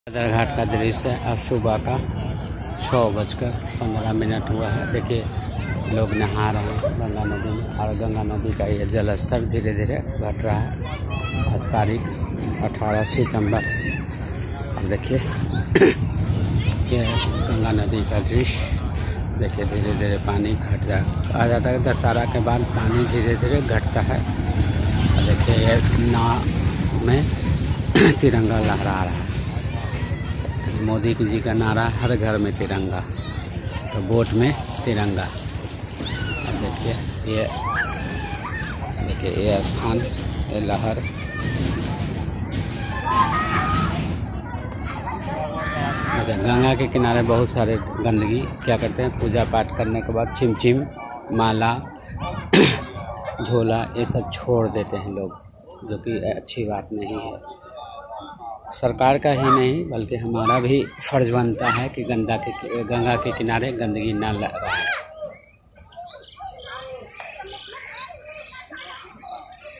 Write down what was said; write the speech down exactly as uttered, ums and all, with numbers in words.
घाट का दृश्य है। अब सुबह का छः बजकर पंद्रह मिनट हुआ है। देखिए लोग नहा रहे हैं गंगा नदी में, और गंगा नदी का ये जल स्तर धीरे धीरे घट रहा है। आज तारीख अठारह सितंबर। अब देखिए ये गंगा नदी का दृश्य। देखिए धीरे धीरे पानी घट जा आ जाता है। दशहरा के बाद पानी धीरे धीरे घटता है। और देखिए ये नाव में तिरंगा लहरा रहा है। मोदी जी का नारा हर घर में तिरंगा, तो बोट में तिरंगा। अब देखिए ये देखिए ये स्थान, ये लहर। अच्छा, गंगा के किनारे बहुत सारे गंदगी क्या करते हैं, पूजा पाठ करने के बाद चिमचिम, माला, झोला ये सब छोड़ देते हैं लोग, जो कि अच्छी बात नहीं है। सरकार का ही नहीं बल्कि हमारा भी फर्ज बनता है कि गंगा के गंगा के किनारे गंदगी न लगाएं।